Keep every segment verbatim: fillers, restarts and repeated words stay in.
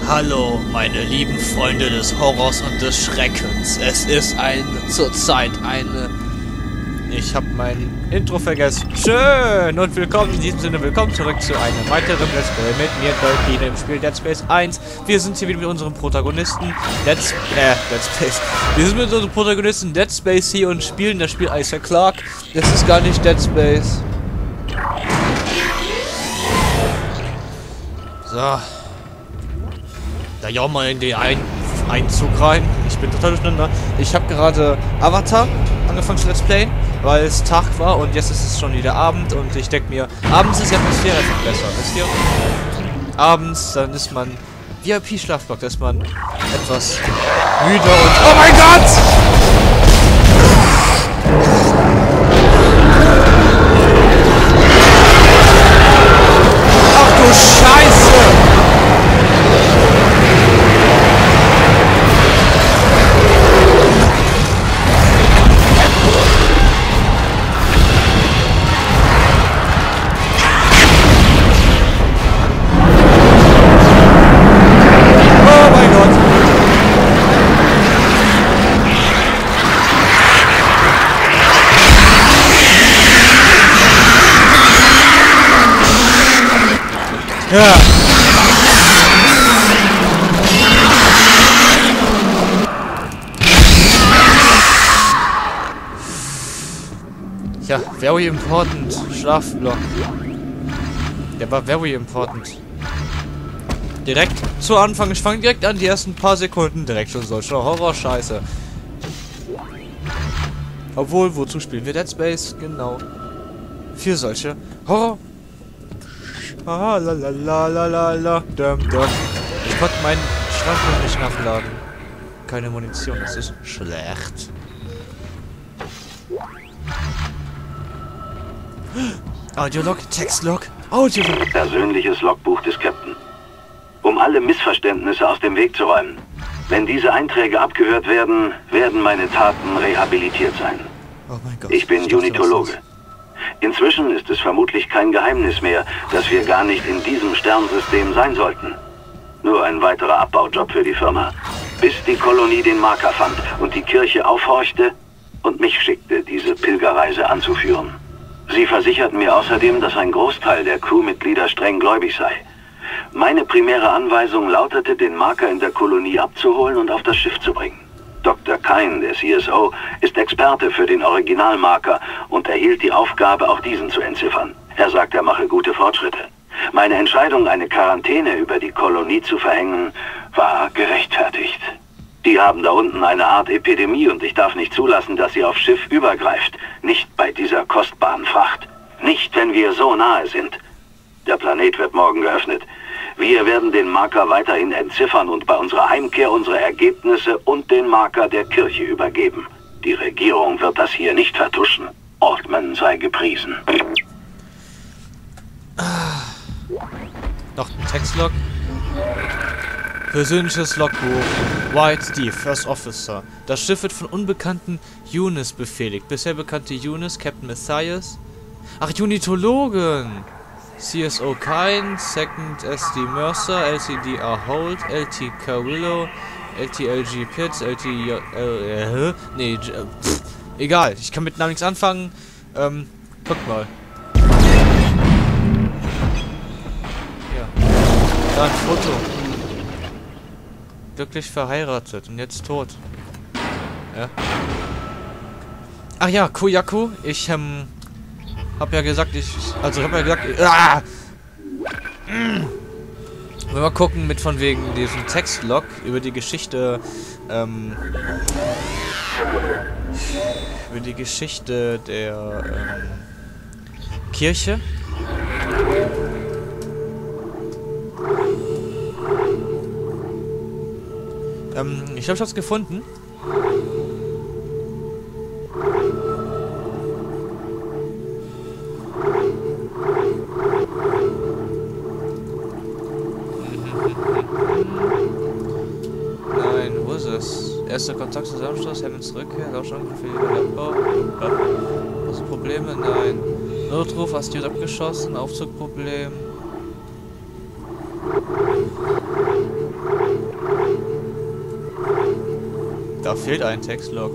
Hallo, meine lieben Freunde des Horrors und des Schreckens. Es ist ein zurzeit eine... Ich habe mein Intro vergessen. Schön und willkommen in diesem Sinne. Willkommen zurück zu einem weiteren Let's Play mit mir, Dolphin, im Spiel Dead Space eins. Wir sind hier wieder mit unserem Protagonisten Dead, äh, Dead Space. Wir sind mit unserem Protagonisten Dead Space hier und spielen das Spiel Isaac Clarke. Das ist gar nicht Dead Space. So. Da ja mal in den Ein Einzug rein. Ich bin total durcheinander. Ich habe gerade Avatar angefangen zu Let's Playen, weil es Tag war und jetzt ist es schon wieder Abend und ich denke mir, abends ist die Atmosphäre einfach besser, wisst ihr? Abends, dann ist man V I P-Schlafblock, da ist man etwas müde und... Oh mein Gott! Ach du Scheiße! Ja. Ja, very important. Schlafblock. Der war very important. Direkt zu Anfang. Ich fange direkt an, die ersten paar Sekunden direkt schon solche Horror-Scheiße. Obwohl, wozu spielen wir Dead Space? Genau. Für solche Horror. Ah, la la la la la la. Dum, dum. Ich konnte meinen Schrank noch nicht nachladen. Keine Munition, das ist schlecht. Audiolog, Textlog, Audiolog. Persönliches Logbuch des Captain. Um alle Missverständnisse aus dem Weg zu räumen. Wenn diese Einträge abgehört werden, werden meine Taten rehabilitiert sein. Oh mein Gott. Ich bin Unitologe. Inzwischen ist es vermutlich kein Geheimnis mehr, dass wir gar nicht in diesem Sternsystem sein sollten. Nur ein weiterer Abbaujob für die Firma. Bis die Kolonie den Marker fand und die Kirche aufhorchte und mich schickte, diese Pilgerreise anzuführen. Sie versicherten mir außerdem, dass ein Großteil der Crewmitglieder streng gläubig sei. Meine primäre Anweisung lautete, den Marker in der Kolonie abzuholen und auf das Schiff zu bringen. Doktor Kine, der C S O, ist Experte für den Originalmarker und erhielt die Aufgabe, auch diesen zu entziffern. Er sagt, er mache gute Fortschritte. Meine Entscheidung, eine Quarantäne über die Kolonie zu verhängen, war gerechtfertigt. Die haben da unten eine Art Epidemie und ich darf nicht zulassen, dass sie aufs Schiff übergreift. Nicht bei dieser kostbaren Fracht. Nicht, wenn wir so nahe sind. Der Planet wird morgen geöffnet. Wir werden den Marker weiterhin entziffern und bei unserer Heimkehr unsere Ergebnisse und den Marker der Kirche übergeben. Die Regierung wird das hier nicht vertuschen. Altman sei gepriesen. Noch ein Textlog. Persönliches Logbuch. White Steve, First Officer. Das Schiff wird von unbekannten Unis befehligt. Bisher bekannte Unis, Captain Matthias. Ach, Unitologen! C S O Kine, Second S D Mercer, L T D R Holt, L T Carrillo, L T L G Pitts, L T J... Äh, äh, nee, pff, egal, ich kann mit Namen nichts anfangen. Ähm, guck mal. Ja. Da ein Foto. Glücklich verheiratet und jetzt tot. Ja. Ach ja, Koyaku, ich, ähm... hab ja gesagt, ich... Also, hab ja gesagt... Ich, ah! mm. Mal gucken mit von wegen diesem Textlog über die Geschichte... Ähm... Über die Geschichte der... Ähm, Kirche. Ähm, ich glaube, ich hab's gefunden. Erster Kontakt Zusammenstoß, Hammonds Rückkehr, Lauschang für den Abbau. Also Probleme? Nein. Notruf, Astiot abgeschossen, Aufzugproblem. Da fehlt ein Textlog.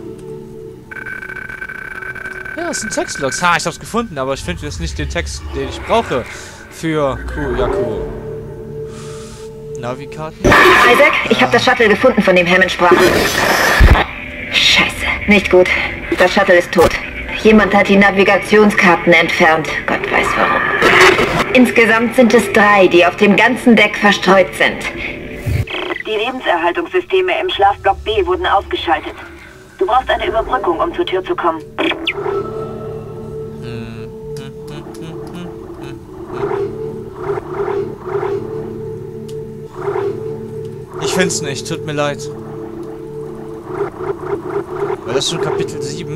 Ja, das sind Textlogs. Ha, ich hab's gefunden, aber ich finde jetzt nicht den Text, den ich brauche für Kuyaku. Navikarten? Isaac, ich habe das Shuttle gefunden, von dem Hammond sprach. Scheiße, nicht gut. Das Shuttle ist tot. Jemand hat die Navigationskarten entfernt. Gott weiß warum. Insgesamt sind es drei, die auf dem ganzen Deck verstreut sind. Die Lebenserhaltungssysteme im Schlafblock B wurden ausgeschaltet. Du brauchst eine Überbrückung, um zur Tür zu kommen. Ich find's nicht, tut mir leid. Weil das ist schon Kapitel sieben.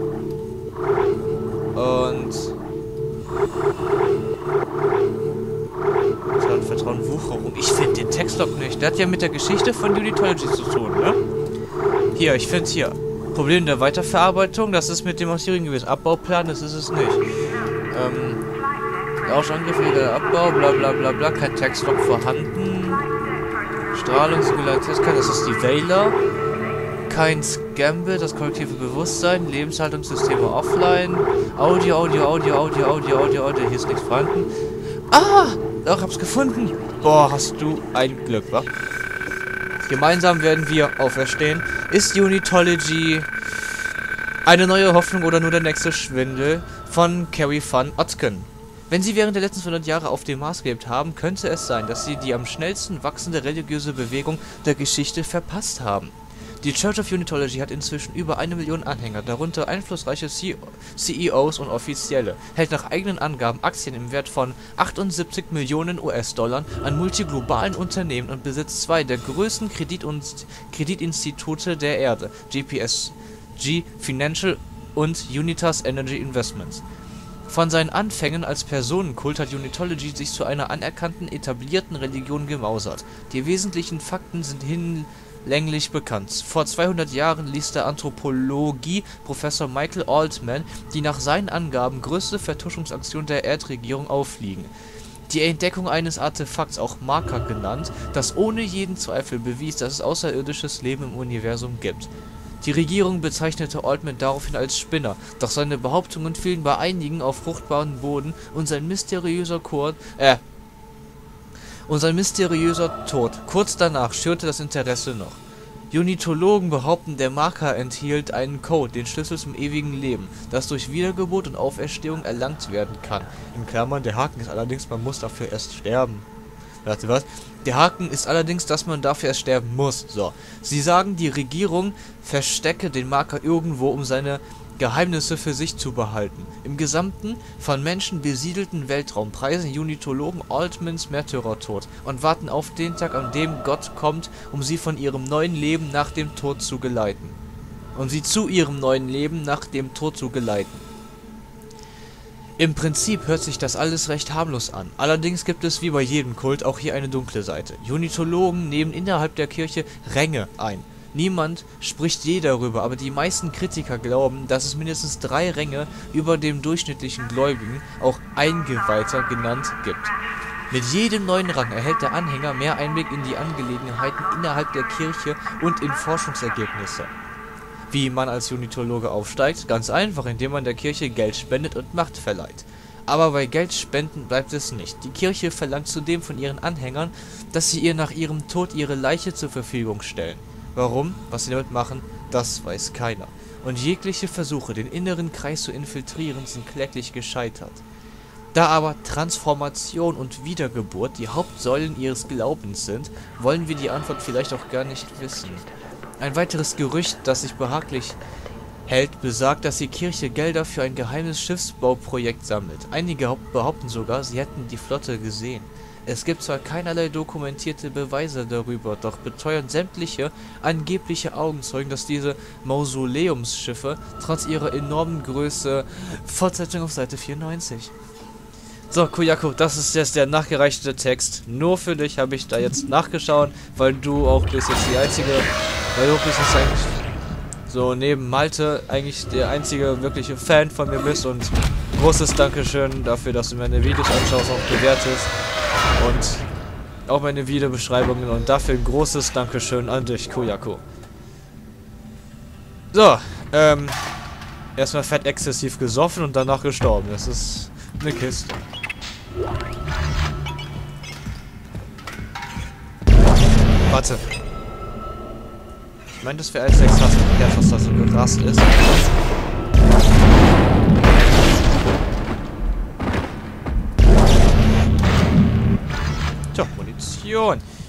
Und... Vertrauen, Vertrauen, Wucherung. Ich finde den Textlog nicht. Der hat ja mit der Geschichte von Unitology zu tun, ne? Hier, ich find's hier. Problem der Weiterverarbeitung, das ist mit dem Massierung gewesen. Abbauplan, das ist es nicht. Ähm... Lauschangriff, der Abbau, bla bla bla bla. Kein Textlog vorhanden. Strahlungssimulation, das ist die Wähler. Kein Scamble, das kollektive Bewusstsein. Lebenshaltungssysteme offline. Audio, Audio, Audio, Audio, Audio, Audio, Audio. Hier ist nichts vorhanden. Ah! Doch, hab's gefunden. Boah, hast du ein Glück, wa? Gemeinsam werden wir auferstehen. Ist Unitology eine neue Hoffnung oder nur der nächste Schwindel? Von Carrie van Ottken. Wenn Sie während der letzten hundert Jahre auf dem Mars gelebt haben, könnte es sein, dass Sie die am schnellsten wachsende religiöse Bewegung der Geschichte verpasst haben. Die Church of Unitology hat inzwischen über eine Million Anhänger, darunter einflussreiche C E Os und Offizielle, hält nach eigenen Angaben Aktien im Wert von achtundsiebzig Millionen U S-Dollar an multiglobalen Unternehmen und besitzt zwei der größten Kredit- und Kreditinstitute der Erde, G P S G Financial und Unitas Energy Investments. Von seinen Anfängen als Personenkult hat Unitology sich zu einer anerkannten, etablierten Religion gemausert. Die wesentlichen Fakten sind hinlänglich bekannt. Vor zweihundert Jahren ließ der Anthropologie-Professor Michael Altman die nach seinen Angaben größte Vertuschungsaktion der Erdregierung auffliegen. Die Entdeckung eines Artefakts, auch Marker genannt, das ohne jeden Zweifel bewies, dass es außerirdisches Leben im Universum gibt. Die Regierung bezeichnete Altman daraufhin als Spinner, doch seine Behauptungen fielen bei einigen auf fruchtbaren Boden und sein mysteriöser Kurt, äh, und sein mysteriöser Tod kurz danach schürte das Interesse noch. Unitologen behaupten, der Marker enthielt einen Code, den Schlüssel zum ewigen Leben, das durch Wiedergeburt und Auferstehung erlangt werden kann. In Klammern, der Haken ist allerdings, man muss dafür erst sterben. Warte, was? Der Haken ist allerdings, dass man dafür erst sterben muss. So. Sie sagen, die Regierung verstecke den Marker irgendwo, um seine Geheimnisse für sich zu behalten. Im gesamten, von Menschen besiedelten Weltraum preisen Unitologen Altmans Märtyrertod und warten auf den Tag, an dem Gott kommt, um sie von ihrem neuen Leben nach dem Tod zu geleiten. Um sie zu ihrem neuen Leben nach dem Tod zu geleiten. Im Prinzip hört sich das alles recht harmlos an. Allerdings gibt es wie bei jedem Kult auch hier eine dunkle Seite. Unitologen nehmen innerhalb der Kirche Ränge ein. Niemand spricht je darüber, aber die meisten Kritiker glauben, dass es mindestens drei Ränge über dem durchschnittlichen Gläubigen, auch Eingeweihter genannt, gibt. Mit jedem neuen Rang erhält der Anhänger mehr Einblick in die Angelegenheiten innerhalb der Kirche und in Forschungsergebnisse. Wie man als Unitologe aufsteigt? Ganz einfach, indem man der Kirche Geld spendet und Macht verleiht. Aber bei Geldspenden bleibt es nicht. Die Kirche verlangt zudem von ihren Anhängern, dass sie ihr nach ihrem Tod ihre Leiche zur Verfügung stellen. Warum? Was sie damit machen? Das weiß keiner. Und jegliche Versuche, den inneren Kreis zu infiltrieren, sind kläglich gescheitert. Da aber Transformation und Wiedergeburt die Hauptsäulen ihres Glaubens sind, wollen wir die Antwort vielleicht auch gar nicht wissen. Ein weiteres Gerücht, das sich behaglich hält, besagt, dass die Kirche Gelder für ein geheimes Schiffsbauprojekt sammelt. Einige behaupten sogar, sie hätten die Flotte gesehen. Es gibt zwar keinerlei dokumentierte Beweise darüber, doch beteuern sämtliche angebliche Augenzeugen, dass diese Mausoleumsschiffe trotz ihrer enormen Größe... Fortsetzung auf Seite vierundneunzig. So, Kuyaku, das ist jetzt der nachgereichte Text. Nur für dich habe ich da jetzt nachgeschaut, weil du auch bist jetzt die einzige... Weil du bist jetzt eigentlich so neben Malte eigentlich der einzige wirkliche Fan von mir bist und großes Dankeschön dafür, dass du meine Videos anschaust, auch bewertest und auch meine Videobeschreibungen und dafür ein großes Dankeschön an dich, Kuyaku. So, ähm, erstmal fett exzessiv gesoffen und danach gestorben. Das ist eine Kiste. Warte. Ich meine, das wäre als sechs Tasten verkehrt, was da so gerast ist. Tja, Munition.